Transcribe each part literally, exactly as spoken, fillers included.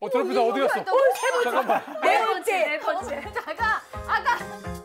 어, 트로피 다 어디 갔어? 잠깐만. 네 번째. 네 번째. 아까 아까.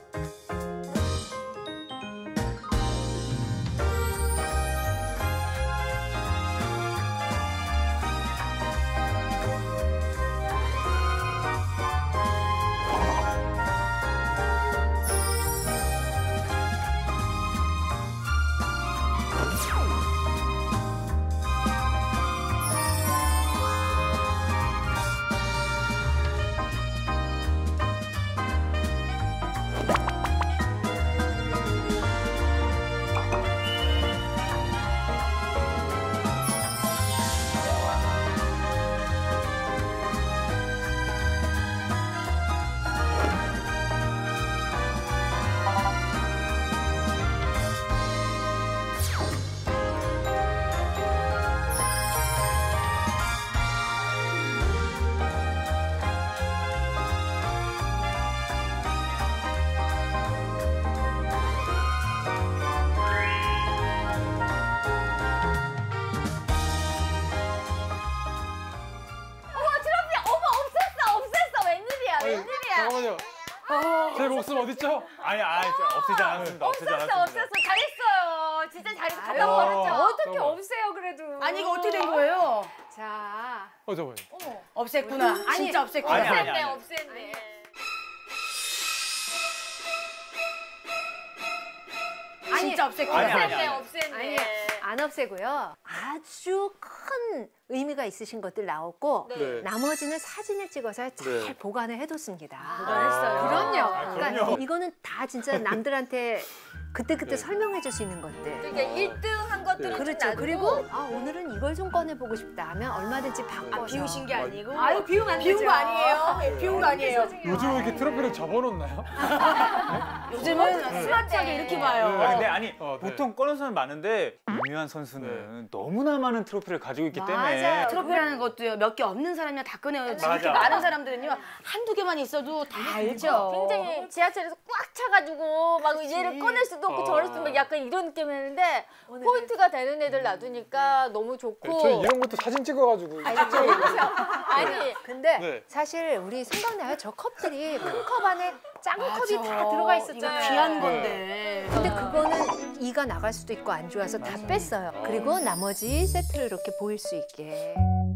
잠깐만요. 제 목숨 어딨죠? 아니, 아니, 없애지 않았습니다. 없애지 없었어, 않았습니다. 없었어. 잘했어요. 진짜 잘했어. 갖다 버렸죠. 어떻게 잠깐만. 없애요 그래도. 아니 이거 어떻게 된 거예요? 자. 어, 저거요. 어머. 없앴구나. 아니, 진짜 없앴구나. 아니, 아니, 없앴네, 아니. 없앴네. 아니, 진짜 없앴구나. 아니, 아니, 없앴네, 아니. 없앴네. 아니 안 없애고요. 아주 큰 의미가 있으신 것들 나왔고 네. 나머지는 사진을 찍어서 잘 네. 보관을 해뒀습니다. 보관했어요. 그럼요. 아, 그러니까 그럼요. 이거는 다 진짜 남들한테 그때그때 네. 설명해줄 수 있는 것들. 그러니까 일 등 한 것들은 좀 그렇죠. 놔두고. 그리고 아 오늘은 이걸 좀 꺼내보고 싶다 하면 얼마든지 바꿔서. 아, 비우신 게 아니고. 아유 비우면 안 비운 되죠. 거 아니에요. 예, 비운 거 아니에요. 요즘 이렇게 트로피를 접어놓나요? 요즘은 스마트하게 이렇게 봐요. 네. 아, 근데 아니, 어, 네. 보통 꺼내서는 많은데 유미한 선수는 너무나 많은 트로피를 가지고 있기 때문에 맞아요. 트로피라는 것도요, 몇 개 없는 사람이나 다 꺼내요. 이렇게 맞아. 많은 사람들은요, 한두 개만 있어도 다 알죠. 굉장히 지하철에서 꽉 차가지고 막 얘를 꺼낼 수도 없고 어. 저럴 수도 없고 약간 이런 느낌이었는데 포인트가 되는 애들 놔두니까 너무 좋고. 저희 이런 것도 사진 찍어가지고. 아니, 아니 근데 네. 사실 우리 생각나요? 저 컵들이 큰 컵 안에 작은 컵이 맞아. 다 들어가 이거 있었잖아요. 귀한 건데. 근데 그거는 이가 나갈 수도 있고 안 좋아서 다 뺐어요. 그리고 나머지 세트를 이렇게 보일 수 있게.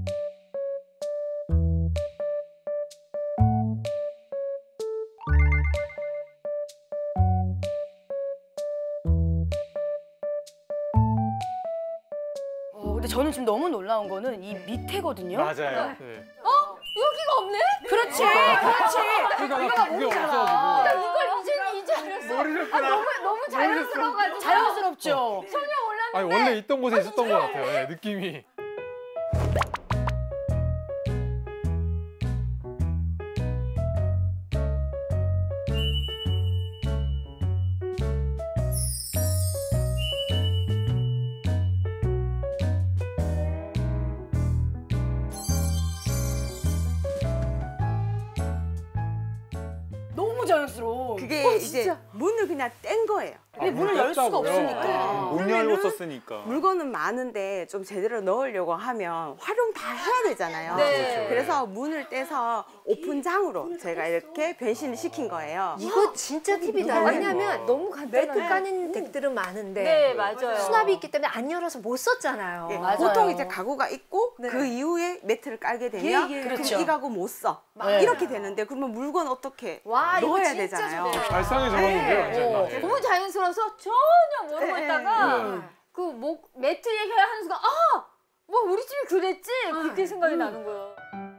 어, 근데 저는 지금 너무 놀라운 거는 이 밑에거든요. 맞아요. 네. 여기가 없네? 그렇지, 그렇지. 그러니까 나 그게 없어가지고. 이걸 이제 이제 알았어. 모르셨구나. 너무 너무 자연스러워가지고. 자연스럽죠. 아니 원래 있던 곳에 있었던 것 같아요. 네, 느낌이. 너무 자연스러워. 그게 이제 문을 그냥 뗀 거예요. 근데 문을 열 수가 뺐다고요? 없으니까. 아. 못 열고 썼으니까. 물건은 많은데 좀 제대로 넣으려고 하면 활용 다 해야 되잖아요. 네. 그래서 문을 떼서 오픈장으로 제가 이렇게 변신을 시킨 거예요. 이거 진짜 팁이다. 왜냐면 너무 매트 까는 덱들은 많은데 네 맞아요. 수납이 있기 때문에 안 열어서 못 썼잖아요. 예, 맞아요. 보통 이제 가구가 있고 네. 그 이후에 매트를 깔게 되면 예, 예. 그럼 그렇죠. 이 가구 못 써. 네. 이렇게 되는데 그러면 물건 어떻게 와, 이거 넣어야 진짜 되잖아요. 좋네요. 발상의 전환인데요, 완전. 네. 너무 자연스러워서 전혀 모르고 네. 있다가 음. 그 목 매트 얘기하는 순간 아, 뭐 우리 집이 그랬지? 그렇게 생각이 나는 거예요.